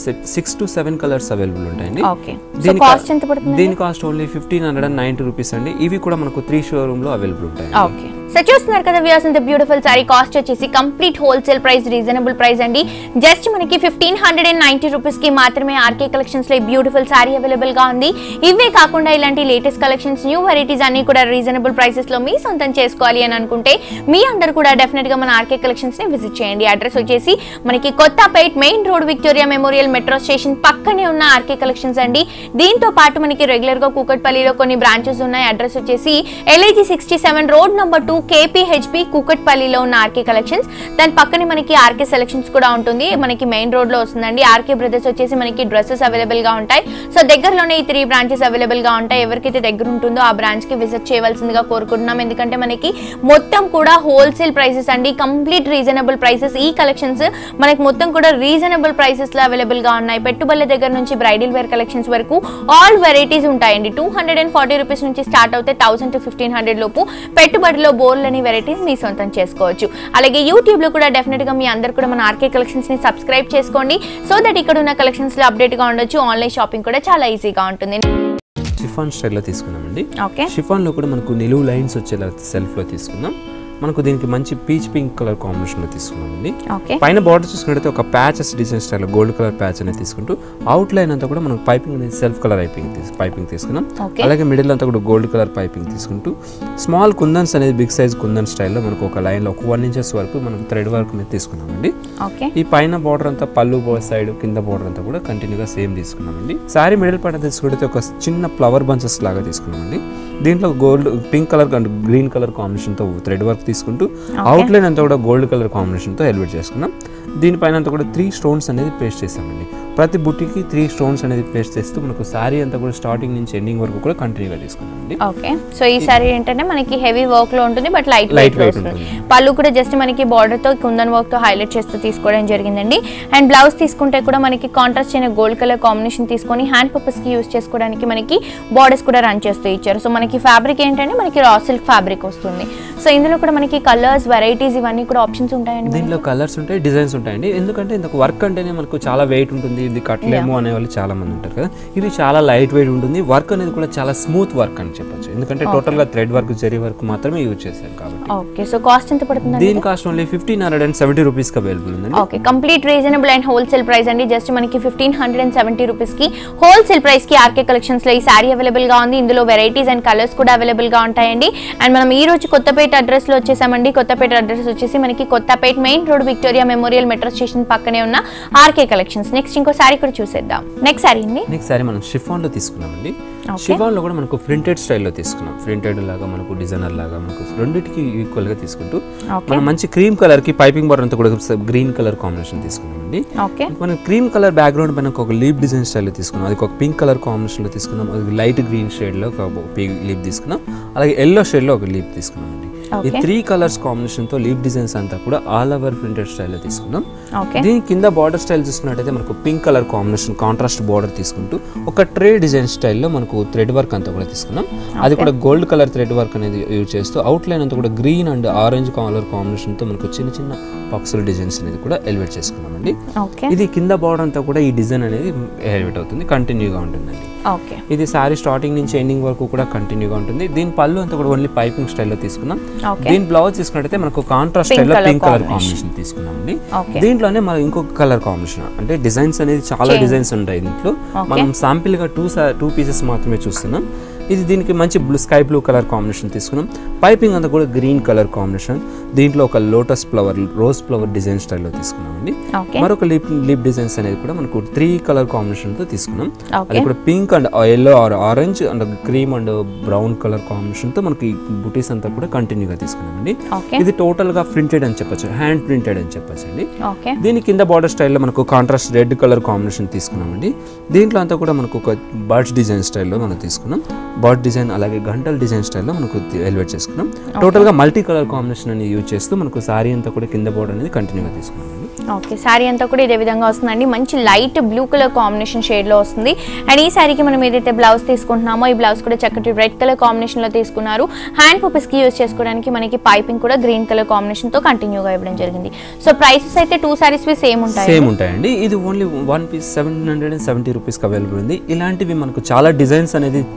[SPEAKER 2] 6 to 7 కలర్స్ అవైలబుల్ ఉంటాయండి.
[SPEAKER 1] ఓకే, సో కాస్ట్ ఎంత పడుతుంది?
[SPEAKER 2] దీని కాస్ట్ ఓన్లీ 1590 రూపీస్ అండి. ఇవి కూడా మనకు 3 షోరూమ్ లో అవైలబుల్ ఉంటాయి.
[SPEAKER 1] ఓకే. సో చూస్తున్నారు కదా వ్యూయర్స్, ఇంత బ్యూటిఫుల్ సారీ కాస్ట్ వచ్చేసి complete wholesale price, reasonable price అండి. జస్ట్ మనకి 1590 రూపీస్ కి మాత్రమే ఆర్కే కలెక్షన్స్ లో బ్యూటిఫుల్ సారీ అవైలబుల్ గా ఉంది. ఇవే కాకుండా ఇలాంటి లేటెస్ట్ కలెక్షన్స్, న్యూ వెరైటీస్ అన్ని కూడా రీజనబుల్ ప్రైసెస్ లో మీ సొంతం చేసుకోవాలి అని అనుకుంటే మీ అందరూ కూడా డెఫినెట్ గా మన ఆర్కే కలెక్షన్స్ ని విజిట్ చేయండి. అడ్రస్ వచ్చేసి మనకి Kothapet main road, Victoria Memorial metro station పక్కనే ఉన్న ఆర్కే కలెక్షన్స్ అండి. దీంతో పాటు మనకి రెగ్యులర్ గా కూకట్పల్లిలో కొన్ని బ్రాంచెస్ ఉన్నాయి. అడ్రస్ వచ్చేసి LIG 67 రోడ్ నంబర్ 2 KPHP కూకట్పల్లిలో ఉన్న ఆర్కే కలెక్షన్స్. దాని పక్కనే మనకి ఆర్కే సెలెక్షన్స్ కూడా ఉంటుంది, మనకి మెయిన్ రోడ్ లో వస్తుందండి. ఆర్కే బ్రదర్స్ వచ్చేసి మనకి డ్రెస్సెస్ అవైలబుల్ గా ఉంటాయి. సో దగ్గరలోనే ఈ 3 బ్రాంచెస్ అవైలబుల్ గా ఉంటాయి. ఎవరికైతే దగ్గర ఉంటుందో ఆ బ్రాంచ్ కి విజిట్ చేయవలసిందిగా కోరుకుంటున్నాం. ఎందుకంటే మనకి మొత్తం కూడా హోల్సేల్ ప్రైసెస్ అండి, కంప్లీట్ రీజనబుల్ ప్రైసెస్. ఈ కలెక్షన్స్ మనకి మొత్తం కూడా రీజనబుల్ ప్రైసెస్ లో అవైలబుల్ గా ఉన్నాయి. పెట్టుబడుల దగ్గర నుంచి బ్రైడల్ వేర్ కలెక్షన్స్ వరకు ఆల్ వెరైటీస్ ఉంటాయండి. 240 రూపీస్ నుంచి స్టార్ట్ అవుతే 1000 to 1500 లోపు పెట్టుబడిలో బోర్లని వెరైటీస్ మీ సొంతం చేసుకోవచ్చు. అలాగే యూట్యూబ్ లో కూడా డెఫినెట్ గా మీ అందరు కూడా మన ఆర్కే కలెక్షన్స్ ని సబ్స్క్రైబ్ చేసుకోండి. సో దట్ ఇక్కడ ఉన్న కలెక్షన్స్ లో అప్డేట్ గా ఉండొచ్చు. ఆన్లైన్ షాపింగ్ కూడా చాలా ఈజీగా ఉంటుంది.
[SPEAKER 2] షిఫాన్ స్టైల్లో తీసుకున్నామండి. షిఫాన్ లో కూడా మనకు నిలువు లైన్స్ వచ్చేలా సెల్ఫ్ లో తీసుకున్నాం. మనకు దీనికి మంచి పీచ్ పింక్ కలర్ కాంబినేషన్ లో తీసుకున్నామండి. పైన బార్డర్ చూసుకుంటే ఒక patches design style gold colour patch అనేది తీసుకుంటూ అవుట్ లైన్ అంతా కూడా మనం పైపింగ్ అనేది సెల్ఫ్ కలర్ పైపింగ్ తీసుకున్నాం. అలాగే మిడిల్ అంతా కూడా గోల్డ్ కలర్ పైపింగ్ తీసుకుంటూ స్మాల్ కుందన్స్ అనేది బిగ్ సైజ్ కుందన్ స్టైల్లో మనకు ఒక లైన్ లో ఒక 1 inches వరకు మనం థ్రెడ్ వర్క్ అనేది తీసుకున్నామండి. ఈ పైన బార్డర్ అంతా పళ్ళు సైడ్ కింద బార్డర్ అంతా కూడా కంటిన్యూగా సేమ్ తీసుకున్నామండి. సారీ మిడిల్ పార్ట్ తీసుకుంటే ఒక చిన్న ఫ్లవర్ బంచెస్ లాగా తీసుకున్నామండి. దీంట్లో gold pink colour and green colour combination తో థ్రెడ్ వర్క్ తీసుకుంటూ అవుట్ లైన్ అంతా కూడా గోల్డ్ కలర్ కాంబినేషన్ తో ఎలివేట్ చేసుకున్నాం. దీనిపైన అంతా కూడా 3 stones అనేది పేస్ట్ చేసామండి. ప్రతి బుట్టికి 3 stones అనేది పేస్ట్ చేస్తూ మనకు సారీ అంతా కూడా స్టార్టింగ్ నుంచి ఎండింగ్ వరకు కూడా కంటిన్యూగా తీసుకున్నామండి.
[SPEAKER 1] ఓకే, సో ఈ సారీ ఏంటంటే మనకి హెవీ వర్క్ లో ఉంటుంది, బట్ లైట్ వెయిట్ ఉంటుంది. పళ్ళు కూడా జస్ట్ మనకి బార్డర్ తో కుందన్ వర్క్ తో హైలైట్ చేస్తూ తీసుకోవడం జరిగిందండి. అండ్ బ్లౌజ్ తీసుకుంటే కూడా మనకి కాంట్రాస్ట్ అయిన గోల్డ్ కలర్ కాంబినేషన్ తీసుకొని హ్యాండ్ పర్పస్ కి యూజ్ చేసుకోవడానికి మనకి బార్డర్స్ కూడా రన్ చేస్తూ ఇచ్చారు. సో మనకి ఫ్యాబ్రిక్ ఏంటంటే మనకి రా సిల్క్ ఫ్యాబ్రిక్ వస్తుంది. సో ఇందులో కూడా మనకి కలర్స్, వెరైటీస్ ఇవన్నీ కూడా ఆప్షన్స్ ఉంటాయండి.
[SPEAKER 2] దీంట్లో కలర్స్ ఉంటాయి, డిజైన్స్ ఉంటాయండి. ఎందుకంటే ఇందుకు వర్క్ అంటేనే మనకు చాలా వెయిట్ ఉంటుంది, ఇది కట్టలేము అనే వాళ్ళు చాలా మంది ఉంటారు కదా. ఇది చాలా లైట్ వెయిట్ ఉంటుంది. వర్క్ అనేది కూడా చాలా స్మూత్ వర్క్ అని చెప్పొచ్చు. ఎందుకంటే టోటల్ గా థ్రెడ్ వర్క్, జరీ వర్క్ మాత్రమే యూజ్ చేశారు కాబట్టి.
[SPEAKER 1] ఓకే, సో కాస్ట్ ఎంత పడుతుంది?
[SPEAKER 2] దీని కాస్ట్ ఓన్లీ 1570 రూపీస్ కి అవైలబుల్ ఉంది.
[SPEAKER 1] Okay, complete reasonable and wholesale price అండి. జస్ట్ మనకి 1570 రూపీస్ కి హోల్సేల్ ప్రైస్ కి ఆర్కే కలెక్షన్స్ లో ఈ సారీ అవైలబుల్ గా ఉంది. ఇందులో వెరైటీస్ అండ్ కలర్స్ కూడా అవైలబుల్ గా ఉంటాయండి. అండ్ మనం ఈ రోజు కొత్తపేట అడ్రస్ లో వచ్చేసామండి. కొత్తపేట అడ్రస్ వచ్చేసి మనకి Kothapet main road, Victoria Memorial metro station పక్కనే ఉన్న ఆర్కే కలెక్షన్స్. నెక్స్ట్ ఇంకో సారీ కూడా చూసేద్దాం. నెక్స్ట్ సారీ
[SPEAKER 2] మనం షిఫాన్ లో తీసుకున్నామండి. షిఫాన్ లో కూడా మనకు ప్రింటెడ్ స్టైల్లో తీసుకున్నాం. ప్రింటెడ్ లాగా మనకు డిజైనర్ లాగా మనకు రెండింటికి ఈక్వల్ గా తీసుకుంటూ మనం మంచి క్రీమ్ కలర్ కి పైపింగ్ బార్డర్ అంతా కూడా గ్రీన్ కలర్ కాంబినేషన్ తీసుకున్నామండి. మనం క్రీమ్ కలర్ బ్యాక్గ్రౌండ్ పైన ఒక లీప్ డిజైన్ స్టైల్ లో తీసుకున్నాం. అది ఒక పింక్ కలర్ కాంబినేషన్ లో తీసుకున్నాం. అది లైట్ గ్రీన్ షేడ్ లో ఒక లీప్ తీసుకున్నాం. అలాగే ఎల్లో షేడ్ లో ఒక లీప్ తీసుకున్నాం. ఈ 3 కలర్స్ కాంబినేషన్ తో లీప్ డిజైన్స్ అంతా కూడా ఆల్ ఓవర్ ప్రింటెడ్ స్టైల్లో తీసుకున్నాం. దీని కింద బార్డర్ స్టైల్ చూసుకున్నట్టయితే మనకు pink colour combination contrast border తీసుకుంటూ ఒక ట్రే డిజైన్ స్టైల్లో మనకు థ్రెడ్ వర్క్ అంతా కూడా తీసుకున్నాం. అది కూడా గోల్డ్ కలర్ థ్రెడ్ వర్క్ అనేది యూజ్ చేస్తూ అవుట్ లైన్ అంతా కూడా green and orange colour combination తో మనకు చిన్న చిన్న పక్సుల డిజైన్స్ అనేది కూడా ఎలివేట్ చేసుకున్నామండి. ఇది కింద బార్డర్ అంతా కూడా ఈ డిజైన్ అనేది ఎలివేట్ అవుతుంది, కంటిన్యూగా ఉంటుందండి. ఇది సారీ స్టార్టింగ్ నుంచి ఎండింగ్ వరకు కూడా కంటిన్యూగా ఉంటుంది. దీని పళ్ళు అంతా కూడా ఓన్లీ పైపింగ్ స్టైల్లో తీసుకున్నాం. దీని బ్లౌజ్ తీసుకున్నట్టయితే మనకు కాంట్రాస్ట్ స్టైల్లో పింక్ కలర్ కాంబినేషన్ తీసుకున్నామండి. దీంట్లోనే మనం ఇంకొక కలర్ కాంబినేషన్ అంటే డిజైన్స్ అనేది చాలా డిజైన్స్ ఉంటాయి. దీంట్లో మనం శాంపిల్ గా 2 పీసెస్ మాత్రమే చూస్తున్నాం. ఇది దీనికి మంచి స్కై బ్లూ కలర్ కాంబినేషన్ తీసుకున్నాం. పైపింగ్ అంతా కూడా గ్రీన్ కలర్ కాంబినేషన్. దీంట్లో ఒక lotus flower, rose flower design స్టైల్లో తీసుకున్నామండి. మరొక లిప్ డిజైన్స్ అనేది కూడా మనకు 3 కలర్ కాంబినేషన్ తో తీసుకున్నాం. అది కూడా pink and yellow or orange and cream and brown colour combination తో మనకి బుటీస్ అంతా కూడా కంటిన్యూగా తీసుకున్నామండి. ఇది టోటల్ గా ప్రింటెడ్ అని చెప్పొచ్చు, హ్యాండ్ ప్రింటెడ్ అని చెప్పొచ్చు అండి. దీని కింద బార్డర్ స్టైల్లో మనకు కాంట్రాస్ట్ రెడ్ కలర్ కాంబినేషన్ తీసుకున్నామండి. దీంట్లో అంతా కూడా మనకు ఒక బర్డ్స్ డిజైన్ స్టైల్లో మనం తీసుకున్నాం. బర్డ్ డిజైన్ అలాగే గంటల్ డిజైన్ స్టైల్లో మనకు ఎలివేట్ చేసుకున్నాం. టోటల్ గా మల్టీ కలర్ కాంబినేషన్ అని యూజ్ చేస్తూ మనకు సారీ అంతా కూడా కింద బార్డర్ అనేది కంటిన్యూగా తీసుకున్నాం.
[SPEAKER 1] ఓకే, సారీ అంతా కూడా ఇదే విధంగా వస్తుందండి. మంచి light blue colour combination shade లో వస్తుంది. అండ్ ఈ సారీకి మనం ఏదైతే బ్లౌజ్ తీసుకుంటున్నామో ఈ బ్లౌజ్ కూడా చక్కటి రెడ్ కలర్ కాంబినేషన్ లో తీసుకున్నారు. హ్యాండ్ పర్పస్ కి యూజ్ చేసుకోవడానికి మనకి పైపింగ్ కూడా గ్రీన్ కలర్ కాంబినేషన్ తో కంటిన్యూగా ఇవ్వడం జరిగింది. సో ప్రైసెస్ అయితే 2 సారీస్ సేమ్
[SPEAKER 2] ఉంటాయండి. ఇది ఓన్లీ 1 పీస్ 770 రూపీస్ కి అవైలబుల్ ఉంది. ఇలాంటివి మనకు చాలా డిజైన్స్ అనేది 3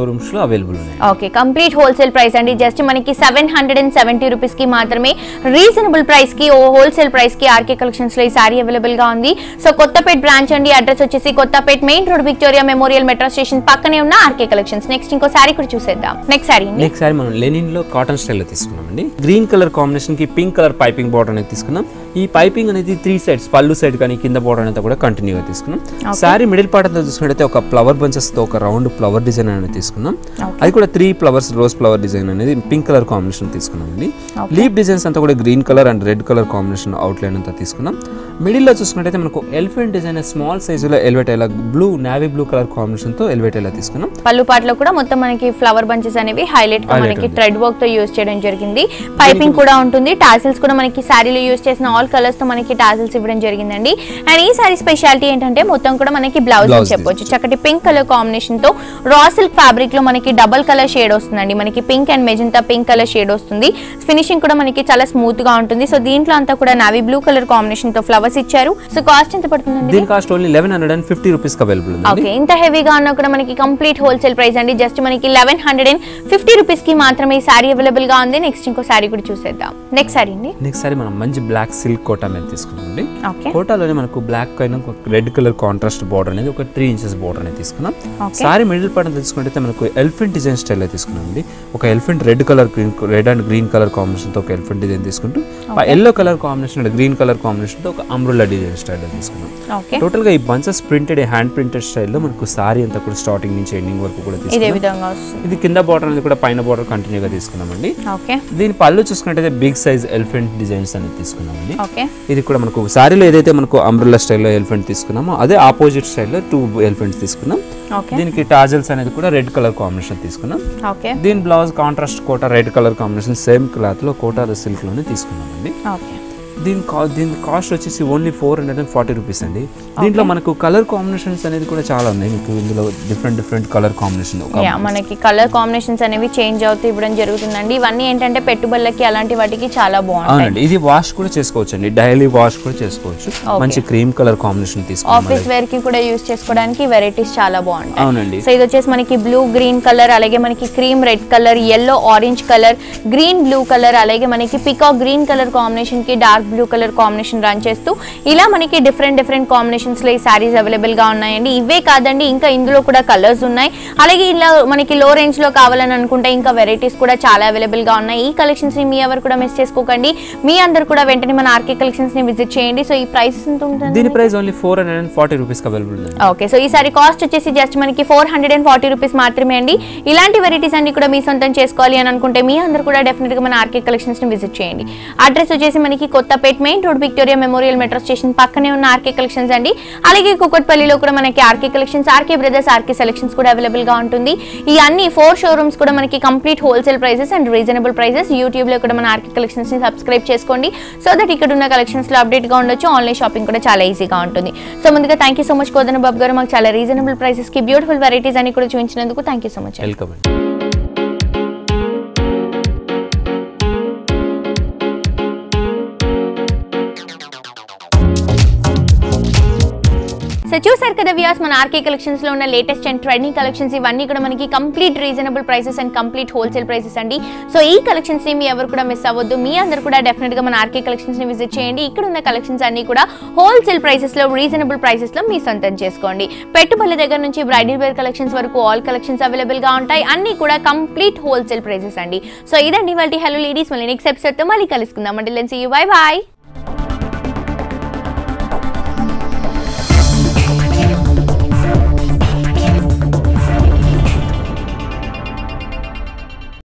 [SPEAKER 2] షోరూమ్స్ లో అవైలబుల్ ఉన్నాయి.
[SPEAKER 1] ఓకే, కంప్లీట్ హోల్సేల్ ప్రైస్ అండి. జస్ట్ మనకి 770 రూపీస్ కి మాత్రమే రీజనబుల్ ప్రైస్ కి హోల్సేల్ ప్రైస్ కి ఆర్కే కలెక్షన్స్ లో ఈ సారీ అవైలబుల్ గా ఉంది. సో కొత్తపేట బ్రాంచ్ అండి. అడ్రస్ వచ్చేసి Kothapet main road Victoria Memorial metro station పక్కనే ఉన్న ఆర్కే కలెక్షన్స్. నెక్స్ట్ ఇంకో సారీ కూడా చూసేద్దాం. నెక్స్ట్ సారీ
[SPEAKER 2] మనం లెనిన్ లో కాటన్ స్టైల్ లో తీసుకున్నామండి. గ్రీన్ కలర్ కాంబినేషన్ కి పింక్ కలర్ పైపింగ్ బోర్డర్ అనేది తీసుకున్నాం. ఈ పైపింగ్ అనేది 3 సైడ్స్, పళ్ళు సైడ్ కానీ కింద బోర్డర్ అనేది కూడా కంటిన్యూగా తీసుకున్నాం. సారీ మిడిల్ పార్ట్ అంతా చూసుకుంటే ఒక ఫ్లవర్ బంచెస్ తో ఒక రౌండ్ ఫ్లవర్ డిజైన్ అనేది తీసుకున్నాం. అది కూడా 3 ఫ్లవర్స్ రోజ్ ఫ్లవర్ డిజైన్ అనేది పింక్ కలర్ కాంబినేషన్ తీసుకున్నాం అండి. లీఫ్ డిజైన్స్ అంతా కూడా green colour and red colour combination outline అంతా తీసుకున్నాం. మిడిల్ లో చూసుకుంటే మనకు ఎలిఫెంట్ డిజైన్ స్మాల్ సైజ్ లో ఎలివేట్ అయ్యేలా blue navy blue colour combination తో ఎలివేట్ అయ్యేలా తీసుకున్నాం.
[SPEAKER 1] పళ్ళు పార్ట్ లో కూడా మొత్తం మనకి ఫ్లవర్ బంచెస్ అనేవి హైలైట్ గా మనకి థ్రెడ్ వర్క్ తో యూస్ చేయడం జరిగింది. పైపింగ్ కూడా ఉంటుంది. టాసిల్స్ కూడా మనకి సారీలో యూస్ చేసిన ఆల్ కలర్స్ తో మనకి టాసిల్స్ ఇవ్వడం జరిగిందండి. అండ్ ఈ సారీ స్పెషాలిటీ ఏంటంటే మొత్తం కూడా మనకి బ్లౌజ్ అని చెప్పొచ్చు. చక్కటి పింక్ కలర్ కాంబినేషన్ తో రా సిల్క్ ఫ్యాబ్రిక్ లో మనకి డబుల్ కలర్ షేడ్ వస్తుందండి. మనకి pink and magenta pink colour shade వస్తుంది. ఫినిషింగ్ కూడా మనకి చాలా స్మూత్ గా ఉంటుంది. సో దీంట్లో అంతా కూడా నావీ బ్లూ కలర్ కాంబినేషన్ తో ఫ్లవర్స్ ఇచ్చారు. సో కాస్ట్ ఎంత పడుతుందండి?
[SPEAKER 2] దీని కాస్ట్ ఓన్లీ 1150 రూపీస్ కి అవైలబుల్ ఉంది.
[SPEAKER 1] ఓకే, ఇంత హెవీగా ఉన్నా కూడా మనకి కంప్లీట్ హోల్సేల్ ప్రైస్ అండి. జస్ట్ మనకి 1150 రూపీస్ కి మాత్రమే ఈ సారీ అవైలబుల్ గా ఉంది. నెక్స్ట్ ఇంకో సారీ కూడా చూసేద్దాం. నెక్స్ట్ సారీ అండి.
[SPEAKER 2] నెక్స్ట్ సారీ మనం మంచి బ్లాక్ సిల్క్ కోటా మీద తీసుకున్నామండి. కోటాలోనే మనకు బ్లాక్ పైన ఒక రెడ్ కలర్ కాంట్రాస్ట్ బోర్డర్ అనేది ఒక 3 ఇంచెస్ బోర్డర్ అనేది తీసుకున్నాం. సారీ మిడిల్ పార్ట్ తీసుకుంటే మనకు ఎలిఫెంట్ డిజైన్ స్టైల్ లో తీసుకున్నామండి. ఒక elephant red and green colour combination తో ఒక ఎలిఫెంట్ డిజైన్ తీసుకుంటూ yellow colour combination and green colour combination తో ఒక అంబ్రెల్లా డిజైన్ స్టైల్ లో తీసుకున్నాం. టోటల్ గా ఈ bunches printed hand printed style లో మనకు సారీ అంతా కూడా స్టార్టింగ్ నుంచి ఎండింగ్ వరకు కూడా తీసుకున్నాం. ఇది కింద బోర్డర్ అనేది కూడా పైన బోర్డర్ కంటిన్యూగా తీసుకున్నామండి. దీని పళ్ళు చూసుకుంటే బిగ్ సైజ్ ఎలిఫెంట్ డిజైన్స్ అనేది తీసుకున్నామండి. ఇది కూడా మనకు సారీలో ఏదైతే మనకు అంబ్రెల్లా స్టైల్లో ఎలిఫెంట్ తీసుకున్నామో అదే ఆపోజిట్ స్టైల్లో 2 ఎలిఫెంట్స్ తీసుకున్నాం. దీనికి టాజల్స్ అనేది కూడా రెడ్ కలర్ కాంబినేషన్ తీసుకున్నాం. దీని blouse contrast Kota red colour combination same cloth లో కోటా సిల్క్ లోనే తీసుకున్నామండి. దీని కాస్ట్ వచ్చేసి ఓన్లీ 440 రూపీస్ అండి. దీంట్లో మనకు కలర్ కాంబినేషన్స్ అనేది కూడా చాలా ఉన్నాయి. మీకు ఇందులో డిఫరెంట్ కలర్ కాంబినేషన్
[SPEAKER 1] మనకి కలర్ కాంబినేషన్స్ అనేవి చేంజ్ అవుతూ ఇవ్వడం జరుగుతుందండి. ఇవన్నీ ఏంటంటే పెట్టుబడులకి అలాంటి వాటికి చాలా బాగుంటాయి.
[SPEAKER 2] ఇది వాష్ కూడా చేసుకోవచ్చు అండి, డైలీ వాష్ కూడా చేసుకోవచ్చు. మంచి క్రీమ్ కలర్ కాంబినేషన్ తీసుకున్నాం.
[SPEAKER 1] ఆఫీస్ వేర్ కి కూడా యూస్ చేసుకోవడానికి వెరైటీస్ చాలా బాగుంటాయి.
[SPEAKER 2] అవునండి.
[SPEAKER 1] సో ఇది వచ్చేసి మనకి బ్లూ గ్రీన్ కలర్, అలాగే మనకి cream red colour, yellow orange colour, green blue colour, అలాగే మనకి పికాక్ గ్రీన్ కలర్ కాంబినేషన్ కి dark blue colour combination run చేస్తూ ఇలా మనకి డిఫరెంట్ కాంబినేషన్స్ లో ఈ సారీస్ అవైలబుల్ గా ఉన్నాయండి. ఇవే కాదండి, ఇంకా ఇందులో కూడా కలర్స్ ఉన్నాయి. అలాగే ఇలా మనకి లో రేంజ్ లో కావాలని అనుకుంటే ఇంకా వెరైటీస్ కూడా చాలా అవైలబుల్ గా ఉన్నాయి. ఈ కలెక్షన్స్ ని మీ ఎవరు కూడా మిస్ చేసుకోకండి. మీ అందరు కూడా వెంటనే మన ఆర్కే కలెక్షన్స్ ని విజిట్ చేయండి. సో ఈ ప్రైస్ ఎంత ఉంటుంది?
[SPEAKER 2] దీని ప్రైస్ ఓన్లీ 440 రూపీస్ అవైలబుల్ ఉంది.
[SPEAKER 1] ఓకే, సో ఈ సారీ కాస్ట్ వచ్చేసి జస్ట్ మనకి 440 రూపీస్ మాత్రమే అండి. ఇలాంటి వెరైటీస్ అన్ని కూడా మీ సొంతం చేసుకోవాలి అని అనుకుంటే మీ అందరు కూడా డెఫినెట్ గా మన ఆర్కే కలెక్షన్స్ ని విజిట్ చేయండి. అడ్రస్ వచ్చేసి మనకి Kothapet main road Victoria Memorial metro station పక్కనే ఉన్న ఆర్కే కలెక్షన్స్ అండి. అలాగే కుకట్పల్లిలో కూడా మనకి RK collections, RK brothers, RK selections కూడా అవైలబుల్ గా ఉంటుంది. ఈ అన్ని 4 షోరూమ్స్ కూడా మనకి complete wholesale prices and reasonable prices. YouTube లో కూడా మన ఆర్కే కలెక్షన్స్ ని సబ్స్క్రైబ్ చేసుకోండి. సో దట్ ఇక్కడ ఉన్న కలెక్షన్స్ లో అప్డేట్ గా ఉండొచ్చు. ఆన్లైన్ షాపింగ్ కూడా చాలా ఈజీగా ఉంటుంది. సో ముందుగా thank you so much Kodana Babu garu, మాకు చాలా రీజనబుల్ ప్రైసెస్ కి బ్యూటిఫుల్ వెరైటీస్ అని కూడా చూపించినందుకు thank you so much.
[SPEAKER 2] Welcome.
[SPEAKER 1] So చూసారు కదా వ్యూయర్స్, మన ఆర్కే కలెక్షన్స్ లో ఉన్న లేటెస్ట్ అండ్ ట్రెండింగ్ కలెక్షన్స్ ఇవన్నీ కూడా మనకి complete reasonable prices and complete wholesale prices అండి. సో ఈ కలెక్షన్స్ ని మీ ఎవరు కూడా మిస్ అవ్వద్దు. మీ అందరూ కూడా డెఫినెట్ గా మన ఆర్కే కలెక్షన్స్ ని విజిట్ చేయండి. ఇక్కడ ఉన్న కలెక్షన్స్ అన్ని కూడా హోల్సేల్ ప్రైసెస్ లో రీజనబుల్ ప్రైసెస్ లో మీ సొంతం చేసుకోండి. పెట్టుబడుల దగ్గర నుంచి బ్రైడల్ వేర్ కలెక్షన్స్ వరకు ఆల్ కలెక్షన్స్ అవైలబుల్ గా ఉంటాయి. అన్ని కూడా కంప్లీట్ హోల్సేల్ ప్రైసెస్ అండి. సో ఇదండి వాళ్ళ హలో లేడీస్, మళ్ళీ నెక్స్ట్ ఎపిసోడ్ తో మళ్ళీ కలుసుకుందాం. అంటే let's see you, bye by.